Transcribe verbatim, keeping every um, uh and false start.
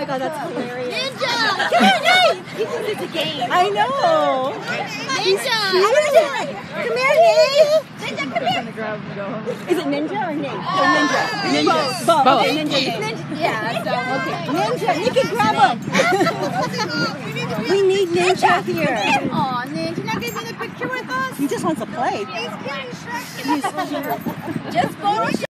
my god, that's hilarious. Ninja! Come here, Nate! He thinks it's a game. I know. Ninja! Come here, Nate! Ninja, come here! Is it Ninja or Nate? Oh, Ninja. Ninja. Both. Both. Okay, Ninja, Nate. Ninja. Yeah, so, okay. Ninja, you can grab him. We need Ninja here. Aw, Ninja, not getting in a picture with us? He just wants to play. He's getting Shrek. Just photo